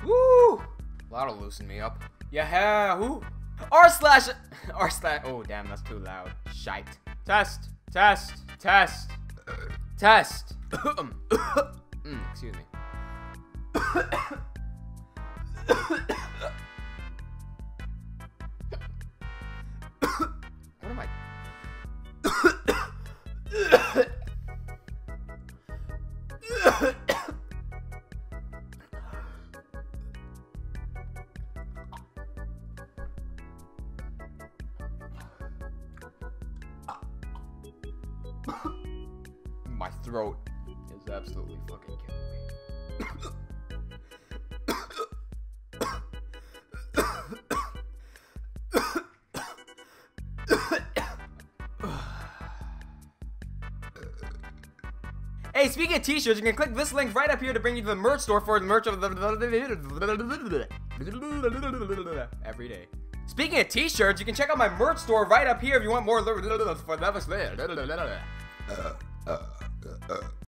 Woo! That'll loosen me up. Yeah, woo! R slash, oh damn, that's too loud. Shite. Test. Excuse me. What am I? My throat is absolutely fucking killing me. Hey, speaking of t-shirts, you can click this link right up here to bring you to the merch store for the merch of the every day. Speaking of t-shirts, you can check out my merch store right up here if you want more for